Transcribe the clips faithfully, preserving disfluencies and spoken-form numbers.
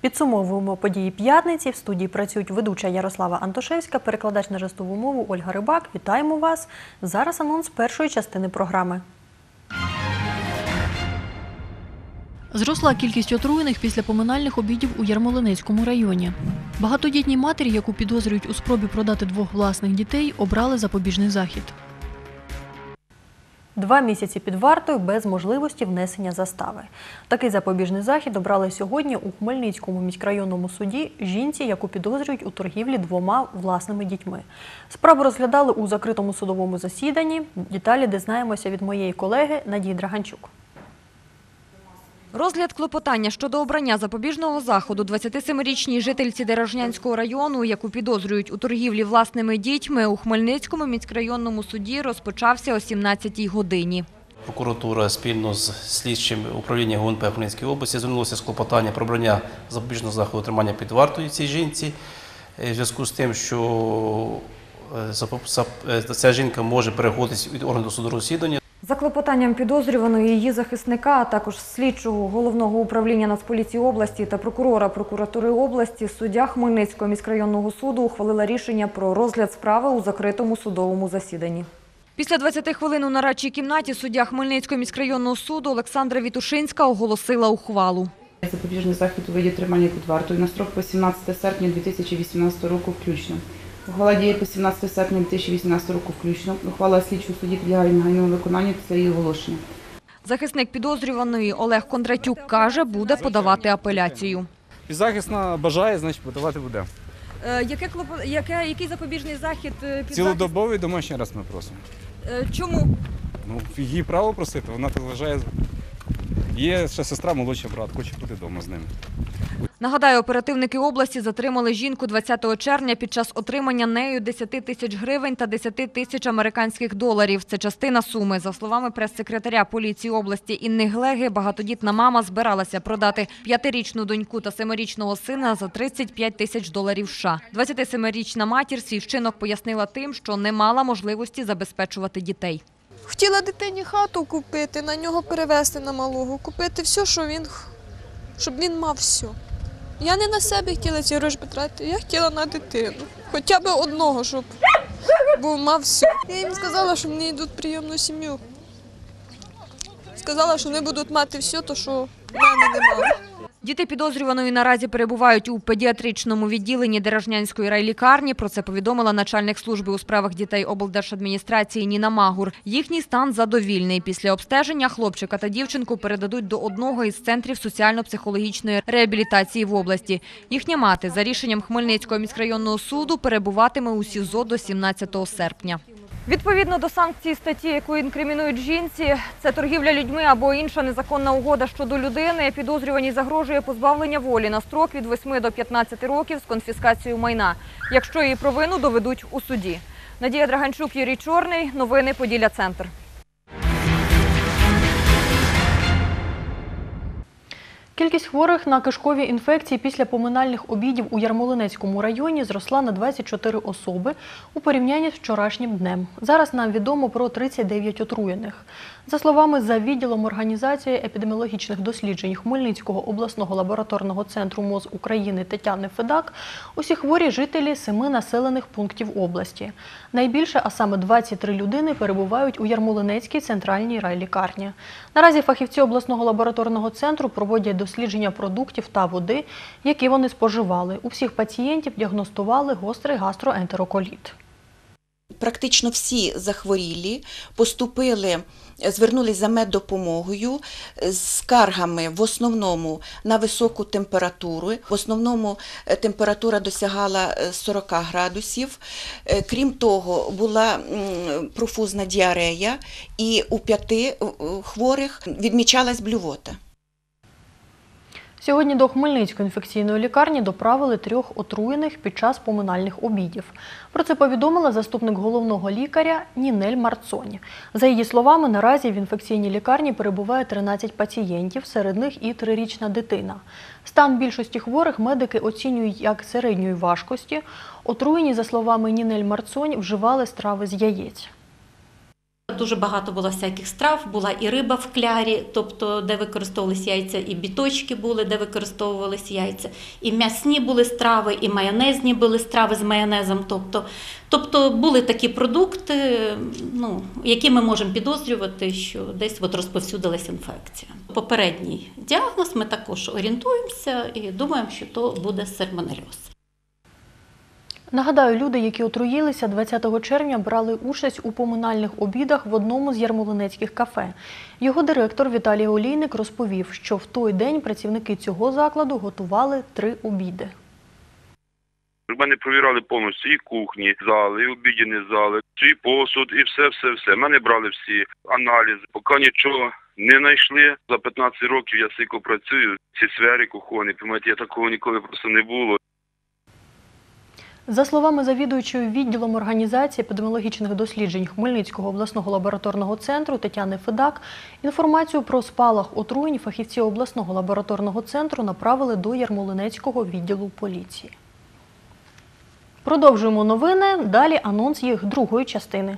Підсумовуємо події п'ятниці. В студії працюють ведуча Ярослава Антошевська, перекладач на жестову мову Ольга Рибак. Вітаємо вас! Зараз анонс першої частини програми. Зросла кількість отруєних після поминальних обідів у Ярмолинецькому районі. Багатодітній матері, яку підозрюють у спробі продати двох власних дітей, обрали запобіжний захід. Два місяці під вартою без можливості внесення застави. Такий запобіжний захід обрали сьогодні у Хмельницькому міськрайонному суді жінці, яку підозрюють у торгівлі двома власними дітьми. Справу розглядали у закритому судовому засіданні. Деталі дізнаємося від моєї колеги Надії Драганчук. Розгляд клопотання щодо обрання запобіжного заходу двадцятисемирічній жительці Деражнянського району, яку підозрюють у торгівлі власними дітьми, у Хмельницькому міськрайонному суді розпочався о сімнадцятій годині. Прокуратура спільно з слідчим управлінням ГУНП Хмельницької області звернулася з клопотанням про обрання запобіжного заходу тримання під вартою цій жінці. В зв'язку з тим, що ця жінка може переходити від органу досудового розслідування. За клопотанням підозрюваної, її захисника, а також слідчого Головного управління Нацполіції області та прокурора прокуратури області, суддя Хмельницького міськрайонного суду ухвалила рішення про розгляд справи у закритому судовому засіданні. Після двадцяти хвилин у нарадчій кімнаті суддя Хмельницького міськрайонного суду Олександра Вітушинська оголосила ухвалу. Запобіжний захід у виді тримання під вартою на строк по сімнадцяте серпня дві тисячі вісімнадцятого року включно. Ухвала діє по сімнадцяте серпня дві тисячі вісімнадцятого року включно. Ухвала слідчого судді підлягає негайному виконанню після її оголошення. Захисник підозрюваної Олег Кондратюк каже, буде подавати апеляцію. Підзахисна бажає, значить подавати буде. Е, яке, яке, який запобіжний захід? Підзахис... Цілодобовий домашній арешт ми просимо. Е, чому? Ну, її право просити, вона так вважає. Є ще сестра, молодший брат, хоче бути вдома з ним. Нагадаю, оперативники області затримали жінку двадцятого червня під час отримання нею десяти тисяч гривень та десяти тисяч американських доларів. Це частина суми. За словами прес-секретаря поліції області Інни Глеги, багатодітна мама збиралася продати п'ятирічну доньку та семирічного сина за тридцять п'ять тисяч доларів США. двадцятисемирічна матір свій вчинок пояснила тим, що не мала можливості забезпечувати дітей. Хотіла дитині хату купити, на нього перевезти на малого, купити все, що він, щоб він мав все. Я не на себе хотіла ці гроші потратити, я хотіла на дитину. Хоча б одного, щоб був, мав все. Я їм сказала, що мені йдуть прийомну сім'ю. Сказала, що вони будуть мати все, то, що в мене немає. Діти підозрюваної наразі перебувають у педіатричному відділенні Деражнянської райлікарні. Про це повідомила начальник служби у справах дітей облдержадміністрації Ніна Магур. Їхній стан задовільний. Після обстеження хлопчика та дівчинку передадуть до одного із центрів соціально-психологічної реабілітації в області. Їхня мати за рішенням Хмельницького міськрайонного суду перебуватиме у СІЗО до сімнадцятого серпня. Відповідно до санкцій статті, яку інкримінують жінці, це торгівля людьми або інша незаконна угода щодо людини, підозрюваній загрожує позбавлення волі на строк від восьми до п'ятнадцяти років з конфіскацією майна, якщо її провину доведуть у суді. Надія Драганчук, Юрій Чорний. Новини Поділля Центр. Кількість хворих на кишкові інфекції після поминальних обідів у Ярмолинецькому районі зросла на двадцять чотири особи у порівнянні з вчорашнім днем. Зараз нам відомо про тридцять дев'ять отруєних. За словами за відділом організації епідеміологічних досліджень Хмельницького обласного лабораторного центру МОЗ України Тетяни Федак, усі хворі жителі семи населених пунктів області. Найбільше, а саме двадцять три людини, перебувають у Ярмолинецькій центральній райлікарні. Наразі фахівці обласного лабораторного центру проводять дослідження продуктів та води, які вони споживали. У всіх пацієнтів діагностували гострий гастроентероколіт. Практично всі захворілі поступили, звернулися за меддопомогою з скаргами в основному на високу температуру. В основному температура досягала сорока градусів. Крім того, була профузна діарея і у п'яти хворих відмічалась блювота. Сьогодні до Хмельницької інфекційної лікарні доправили трьох отруєних під час поминальних обідів. Про це повідомила заступник головного лікаря Нінель Марцонь. За її словами, наразі в інфекційній лікарні перебуває тринадцять пацієнтів, серед них і трирічна дитина. Стан більшості хворих медики оцінюють як середньої важкості. Отруєні, за словами Нінель Марцонь, вживали страви з яєць. Дуже багато було всяких страв, була і риба в клярі, тобто де використовувалися яйця, і біточки були, де використовувалися яйця, і м'ясні були страви, і майонезні були страви з майонезом. Тобто, тобто були такі продукти, ну, які ми можемо підозрювати, що десь от розповсюдилась інфекція. Попередній діагноз ми також орієнтуємося і думаємо, що то буде сальмонельоз. Нагадаю, люди, які отруїлися, двадцятого червня брали участь у поминальних обідах в одному з ярмолинецьких кафе. Його директор Віталій Олійник розповів, що в той день працівники цього закладу готували три обіди. У мене провірали повністю і кухні, зали, і обідні зали, і посуд, і все-все-все. Мене брали всі аналізи. Поки нічого не знайшли. За п'ятнадцять років я сико працюю. Ці сфери кухонні, помните, я такого ніколи просто не було. За словами завідуючої відділом організації епідеміологічних досліджень Хмельницького обласного лабораторного центру Тетяни Федак, інформацію про спалах отруєнь фахівці обласного лабораторного центру направили до Ярмолинецького відділу поліції. Продовжуємо новини, далі анонс їх другої частини.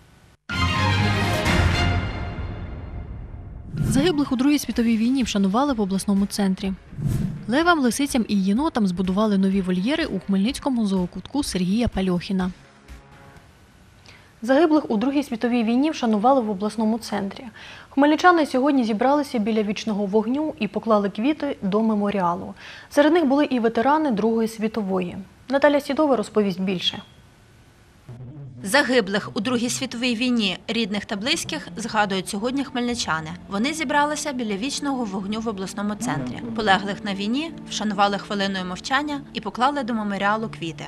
Загиблих у Другій світовій війні вшанували в обласному центрі. Левам, лисицям і єнотам збудували нові вольєри у Хмельницькому зоокутку Сергія Пальохіна. Загиблих у Другій світовій війні вшанували в обласному центрі. Хмельничани сьогодні зібралися біля вічного вогню і поклали квіти до меморіалу. Серед них були і ветерани Другої світової. Наталя Сідова розповість більше. Загиблих у Другій світовій війні рідних та близьких згадують сьогодні хмельничани. Вони зібралися біля вічного вогню в обласному центрі. Полеглих на війні вшанували хвилиною мовчання і поклали до меморіалу квіти.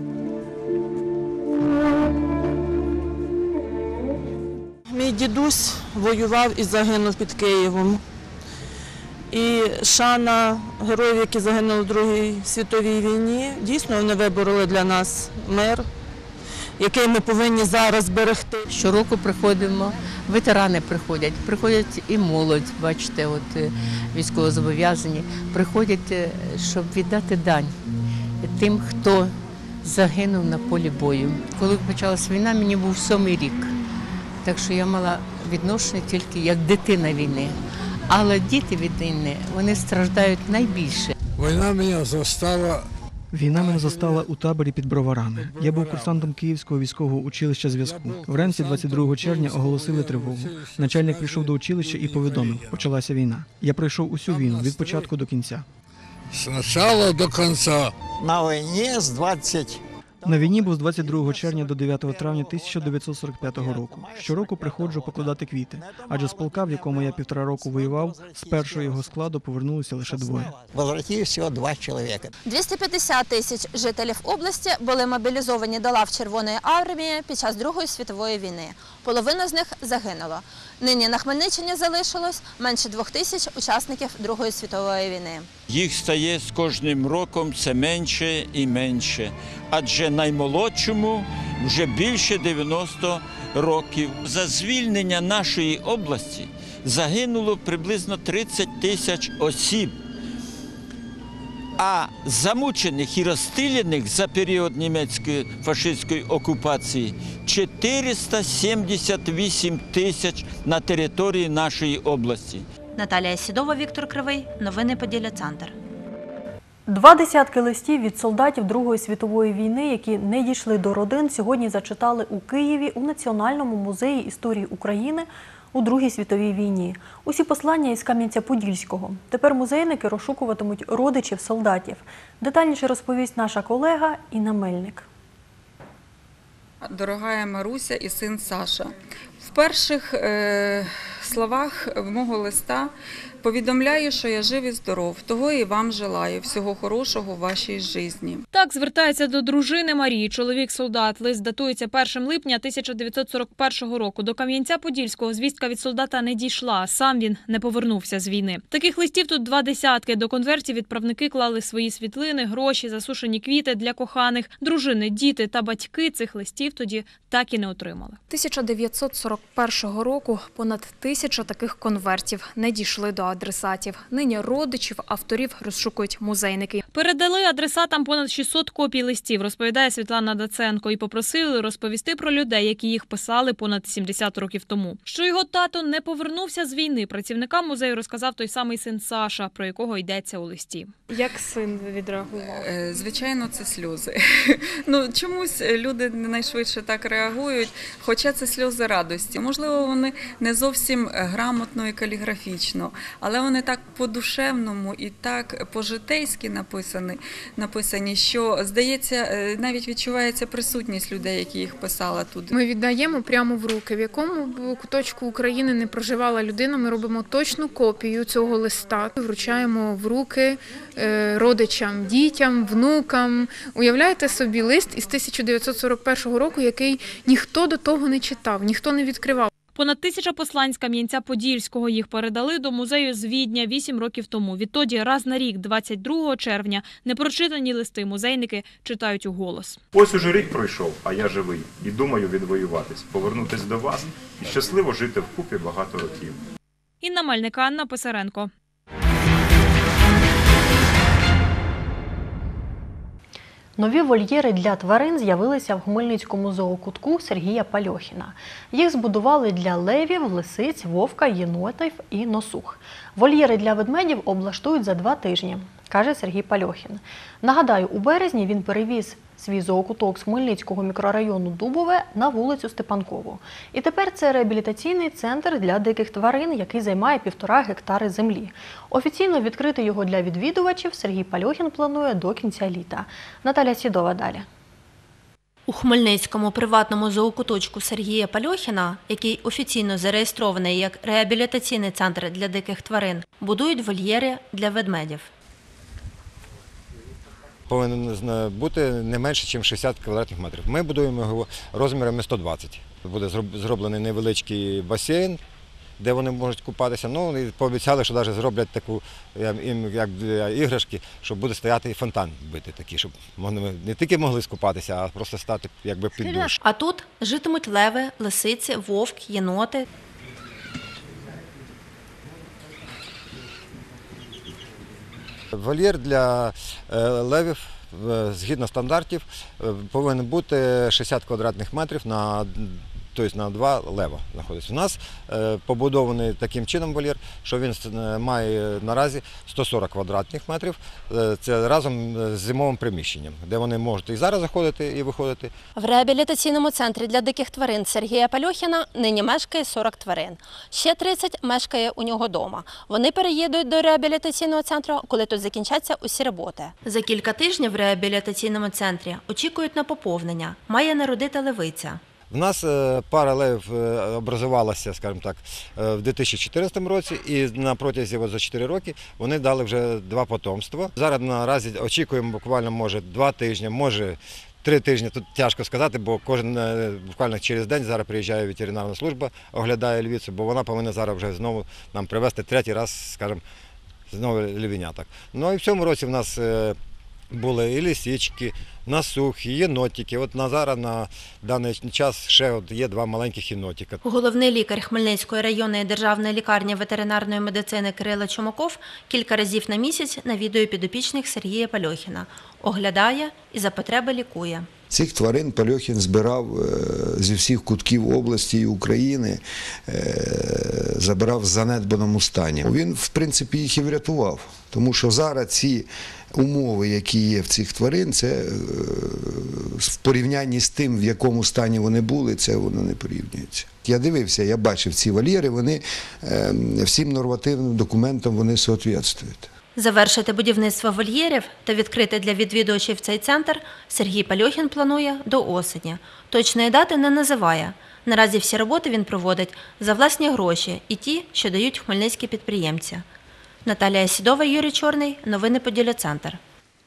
Мій дідусь воював і загинув під Києвом. І шана героїв, які загинули у Другій світовій війні, дійсно вони вибороли для нас мир, який ми повинні зараз берегти. Щороку приходимо, ветерани приходять, приходять і молодь, бачите, от військовозобов'язані, приходять, щоб віддати дань тим, хто загинув на полі бою. Коли почалась війна, мені був сьомий рік, так що я мала відношення тільки як дитина війни. Але діти від війни, вони страждають найбільше. Війна мене застала Війна мене застала у таборі під Броварами. Я був курсантом Київського військового училища зв'язку. Вранці двадцять другого червня оголосили тривогу. Начальник прийшов до училища і повідомив, почалася війна. Я пройшов усю війну від початку до кінця. Спочатку до кінця. На війні з двадцять На війні був з двадцять другого червня до дев'ятого травня тисяча дев'ятсот сорок п'ятого року. Щороку приходжу покладати квіти, адже з полка, в якому я півтора року воював, з першого його складу повернулися лише двоє. Возвратилось всього два чоловіка. двісті п'ятдесят тисяч жителів області були мобілізовані до лав Червоної армії під час Другої світової війни. Половина з них загинула. Нині на Хмельниччині залишилось менше двох тисяч учасників Другої світової війни. Їх стає з кожним роком все менше і менше, адже наймолодшому вже більше дев'яноста років. За звільнення нашої області загинуло приблизно тридцять тисяч осіб, а замучених і розстріляних за період німецької фашистської окупації чотириста сімдесят вісім тисяч на території нашої області. Наталія Сідова, Віктор Кривий. Новини Поділля Центр. Два десятки листів від солдатів Другої світової війни, які не дійшли до родин, сьогодні зачитали у Києві у Національному музеї історії України у Другій світовій війні. Усі послання із Кам'янця-Подільського. Тепер музейники розшукуватимуть родичів солдатів. Детальніше розповість наша колега Інна Мельник. Дорогая Маруся і син Саша. В перших е, словах мого листа повідомляю, що я жив і здоров. Того і вам желаю. Всього хорошого в вашій житті. Так звертається до дружини Марії, чоловік-солдат. Лист датується першого липня тисяча дев'ятсот сорок першого року. До Кам'янця-Подільського звістка від солдата не дійшла. Сам він не повернувся з війни. Таких листів тут два десятки. До конвертів відправники клали свої світлини, гроші, засушені квіти для коханих. Дружини, діти та батьки цих листів тоді так і не отримали. тисяча дев'ятсот сорок першого року понад тисяча таких конвертів не дійшли до адресатів. Нині родичів авторів розшукують музейники. Передали адресатам понад шістсот копій листів, розповідає Світлана Даценко, і попросили розповісти про людей, які їх писали понад сімдесят років тому. Що його тато не повернувся з війни, працівникам музею розказав той самий син Саша, про якого йдеться у листі. Як син відреагував? Звичайно, це сльози. Ну, чомусь люди найшвидше так реагують, хоча це сльози радості. Можливо, вони не зовсім грамотно і каліграфічно, але вони так по-душевному і так по-житейськи написані, написані, що, здається, навіть відчувається присутність людей, які їх писали тут. Ми віддаємо прямо в руки. В якому б куточку України не проживала людина, ми робимо точну копію цього листа. Вручаємо в руки родичам, дітям, внукам. Уявляєте собі лист із тисяча дев'ятсот сорок першого року, який ніхто до того не читав, ніхто не відкривав. Понад тисяча послань з Кам'янця-Подільського їх передали до музею з Відня вісім років тому. Відтоді раз на рік, двадцять другого червня, непрочитані листи музейники читають уголос. Ось уже рік пройшов, а я живий. І думаю відвоюватись, повернутись до вас і щасливо жити вкупі багато років. Інна Мельник, Анна Писаренко. Нові вольєри для тварин з'явилися в Хмельницькому зоокутку Сергія Пальохіна. Їх збудували для левів, лисиць, вовка, єнотів і носух. Вольєри для ведмедів облаштують за два тижні, каже Сергій Пальохін. Нагадаю, у березні він перевіз свій зоокуток з Хмельницького мікрорайону Дубове на вулицю Степанкову. І тепер це реабілітаційний центр для диких тварин, який займає півтора гектари землі. Офіційно відкрити його для відвідувачів Сергій Пальохін планує до кінця літа. Наталя Сідова далі. У Хмельницькому приватному зоокуточку Сергія Пальохіна, який офіційно зареєстрований як реабілітаційний центр для диких тварин, будують вольєри для ведмедів. Повинен бути не менше, ніж шістдесят квадратних метрів. Ми будуємо його розмірами сто двадцять. Буде зроблений невеличкий басейн, де вони можуть купатися. Ну, і пообіцяли, що навіть зроблять таку, як для іграшки, щоб буде стояти і фонтан бити такий, щоб вони не тільки могли скупатися, а просто стати якби під душ. А тут житимуть леви, лисиці, вовк, єноти. Вольєр для левів, згідно стандартів, повинен бути шістдесят квадратних метрів на, тобто на два лева знаходиться. У нас побудований таким чином вольєр, що він має наразі сто сорок квадратних метрів. Це разом з зимовим приміщенням, де вони можуть і зараз заходити, і виходити. В реабілітаційному центрі для диких тварин Сергія Пальохіна нині мешкає сорок тварин. Ще тридцять мешкає у нього вдома. Вони переїдуть до реабілітаційного центру, коли тут закінчаться усі роботи. За кілька тижнів в реабілітаційному центрі очікують на поповнення. Має народити левиця. В нас пара левів образувалася, скажімо так, в дві тисячі чотирнадцятому році, і на протязі за чотири роки вони дали вже два потомства. Зараз наразі очікуємо буквально, може, два тижні, може, три тижні. Тут тяжко сказати, бо кожен буквально через день зараз приїжджає ветеринарна служба, оглядає львицю, бо вона повинна зараз вже знову нам привезти третій раз, скажімо, знову львеняток. Ну і в цьому році в нас були і лисички, носухи, єнотики. От на зараз, на даний час, ще от є два маленьких єнотика. Головний лікар Хмельницької районної державної лікарні ветеринарної медицини Кирило Чумаков кілька разів на місяць навідує підопічних Сергія Пальохіна. Оглядає і за потреби лікує. Цих тварин Пальохін збирав зі всіх кутків області і України, забирав в занедбаному стані. Він, в принципі, їх і врятував, тому що зараз ці умови, які є в цих тварин, це в порівнянні з тим, в якому стані вони були, це воно не порівнюється. Я дивився, я бачив ці вольєри, вони всім нормативним документам вони відповідають. Завершити будівництво вольєрів та відкрити для відвідувачів цей центр Сергій Пальохін планує до осені. Точної дати не називає. Наразі всі роботи він проводить за власні гроші і ті, що дають хмельницькі підприємці. Наталія Сідова, Юрій Чорний. Новини Поділля Центр.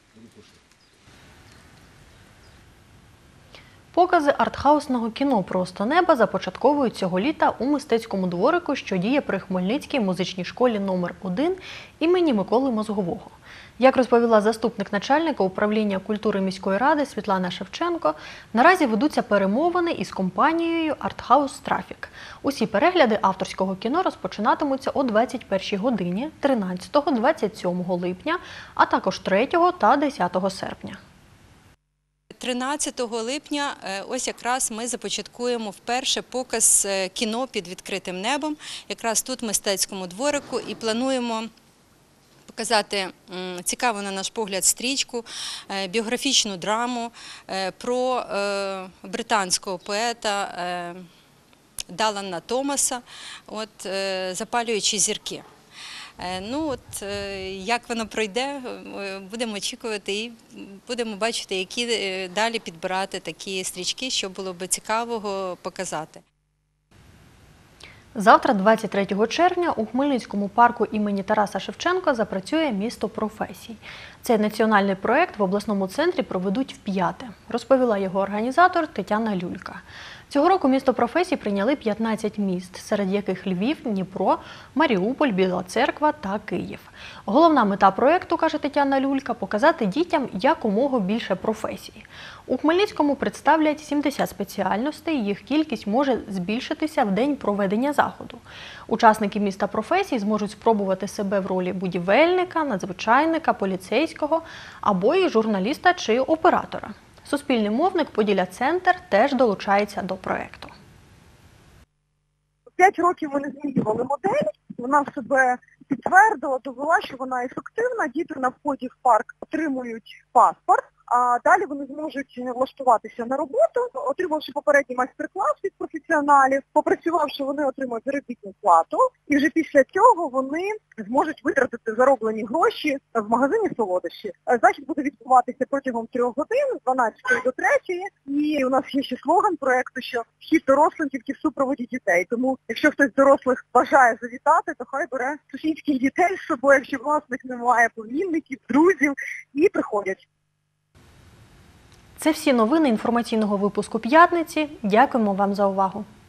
Покази артхаусного кіно «Просто неба» започатковують цього літа у мистецькому дворику, що діє при Хмельницькій музичній школі номер один імені Миколи Мозгового. Як розповіла заступник начальника управління культури міської ради Світлана Шевченко, наразі ведуться перемовини із компанією «Артхаус Трафік». Усі перегляди авторського кіно розпочинатимуться о двадцять першій годині тринадцятого - двадцять сьомого липня, а також третього та десятого серпня. тринадцятого липня ось якраз ми започаткуємо вперше показ кіно під відкритим небом, якраз тут в мистецькому дворику, і плануємо показати цікаву, на наш погляд, стрічку, біографічну драму про британського поета Даллана Томаса, от, «Запалюючі зірки». Ну от, як воно пройде, будемо очікувати і будемо бачити, які далі підбирати такі стрічки, що було б цікавого показати. Завтра, двадцять третього червня, у Хмельницькому парку імені Тараса Шевченка запрацює «Місто професій». Цей національний проєкт в обласному центрі проведуть вп'яте, розповіла його організатор Тетяна Люлька. Цього року «Місто професій» прийняли п'ятнадцять міст, серед яких Львів, Дніпро, Маріуполь, Біла Церква та Київ. Головна мета проєкту, каже Тетяна Люлька, показати дітям якомога більше професій. У Хмельницькому представлять сімдесят спеціальностей, їх кількість може збільшитися в день проведення заходу. Учасники «Міста професій» зможуть спробувати себе в ролі будівельника, надзвичайника, поліцейського або і журналіста чи оператора. Суспільний мовник «Поділля-Центр» теж долучається до проєкту. П'ять років вони змінювали модель, вона себе підтвердила, довела, що вона ефективна. Діти на вході в парк отримують паспорт, а далі вони зможуть влаштуватися на роботу, отримавши попередній майстер-клас від професіоналів, попрацювавши, вони отримують заробітну плату, і вже після цього вони зможуть витратити зароблені гроші в магазині солодощі. Захід буде відбуватися протягом трьох годин, з дванадцятої до третьої, і у нас є ще слоган проєкту, що вхід дорослим тільки в супроводі дітей. Тому, якщо хтось з дорослих бажає завітати, то хай бере сусідських дітей з собою, якщо власних немає, племінників, друзів, і приходять. Це всі новини інформаційного випуску «П'ятниці». Дякуємо вам за увагу.